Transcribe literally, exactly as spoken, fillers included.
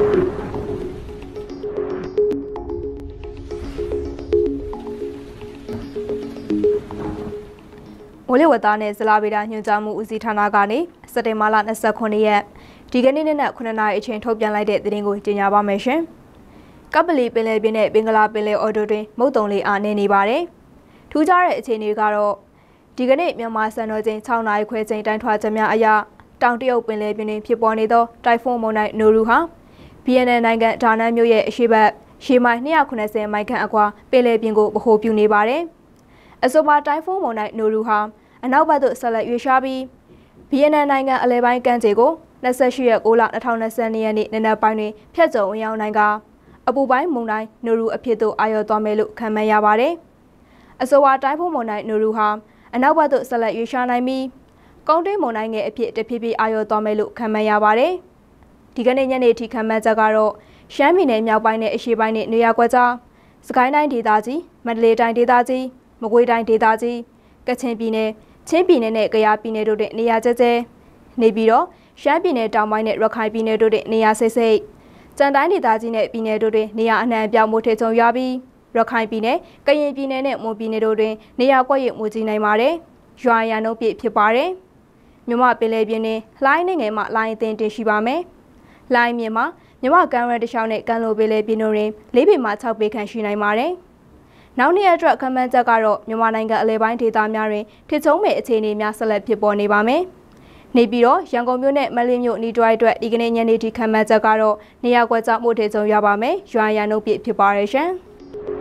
မိုးလေဝသနဲ့ဇလဗေဒညွှန်ကြားမှုဦးစီးဌာနကနေစက်တင်ဘာလ၂၉ရက်ဒီကနေ့နေ့နဲ့ခုနှစ်နာရီအချိန်ထုတ်ပြန်လိုက်တဲ့သတင်းကိုကြေညာပါမယ်ရှင်။ကပလီပင်လယ်ပြင်နဲ့ဘင်္ဂလားပင်လယ်အော်တိုတွင်မုတ်တုံလေးအားနည်းနေပါတယ်။ထူးခြားတဲ့အခြေအနေကတော့ဒီကနေ့မြန်မာစံတော်ချိန်၆နာရီခွဲချိန်တိုင်းထွာချက်များအရတောင်တရုတ်ပင်လယ်ပြင်တွင်ဖြစ်ပေါ်နေသောတိုင်ဖွန်းမုန်တိုင်းနိုရူဟာဗီယက်နမ်နိုင်ငံဒါနန်မြို့ရဲ့အရှေ့ဘက်ရှေးမိုင်၂၇၀မိုင်ခန့်အကွာပင်လယ်ပြင်ကိုဗဟိုပြုနေပါတယ်။အဆိုပါတိုင်ဖွန်းမုန်တိုင်းနိုရူဟာအနောက်ဘက်သို့ဆက်လက်ရွေ့လျားပြီးဗီယက်နမ်နိုင်ငံအလဲပိုင်းကမ်းခြေကို၂၈ရက်၉လ၂၀၂၂ရက်နေ့နံနက်ပိုင်းတွင်ဖြတ်ကျော်ဝင်ရောက်နိုင်ကအပူပိုင်းမုန်တိုင်းနိုရူအဖြစ်သို့အာရုံသွားမယ်လို့ခန့်မှန်းရပါတယ်။အဆိုပါတိုင်ဖွန်းမုန်တိုင်းနိုရူဟာအနောက်ဘက်သို့ဆက်လက်ရွေ့လျားနိုင်ပြီးကုန်းတွင်းမုန်တိုင်းငယ်အဖြစ်တဖြည်းဖြည်းအာရုံသွားမယ်လို့ခန့်မှန်းရပါတယ်။ဒီကနေ့ညနေထိခန့်မှန်းချက်ကတော့ရှမ်းပြည်နယ်မြောက်ပိုင်းနဲ့အရှေ့ပိုင်းနဲ့နေရာကွက်ကြားစကိုင်းတိုင်းဒေသကြီးမန္တလေးတိုင်းဒေသကြီးမကွေးတိုင်းဒေသကြီးကချင်ပြည်နယ်ချင်းပြည်နယ်နဲ့ကယားပြည်နယ်တို့တဲ့နေရာကျကျနေပြီးတော့ရှမ်းပြည်နယ်တောင်ပိုင်းနဲ့ရခိုင်ပြည်နယ်တို့တဲ့နေရာစိတ်စိတ်ကြံတိုင်းဒေသကြီးနဲ့ပြည်နယ်တို့တွင်နေရာအနှံ့အပြားမိုးထစ်ချုံရွာပြီးရခိုင်ပြည်နယ်ကရင်ပြည်နယ်နဲ့မွန်ပြည်နယ်တို့တွင်နေရာကွက်ရမိုးကြီးနိုင်ပါတယ်။ရွာရန်နှုန်းပြည့်ဖြစ်ပါတယ်။မြမပင်လယ်ပြင်တွင်လှိုင်းနေငယ်မှလှိုင်းအသင်းတင်ရှိပါမယ်။လှိုင်းမြင်မှာမြမကမ်းရတခြားနဲ့ကမ်းလိုပင်လယ်ပြင်တို့တွင်၄ပေမှ၆ပေခန့်ရှိနိုင်ပါတယ်။နောက်နေ့အတွက်ခန့်မှန်းချက်ကတော့မြန်မာနိုင်ငံအလဲပိုင်းဒေသများတွင်ထစ်ချုံမဲ့အခြေအနေများဆက်လက်ဖြစ်ပေါ်နေပါမယ်။နေပြီးတော့ရန်ကုန်မြို့နဲ့မန္တလေးမြို့ဤတွိုင်းအတွက်ဒီကနေ့ညနေထိခန့်မှန်းချက်ကတော့နေရာကွက်ကြောင့်မို့ထစ်ချုံရပါမယ်။ရွာရန်နှုန်းပြည့်ဖြစ်ပါရဲ့ရှင်။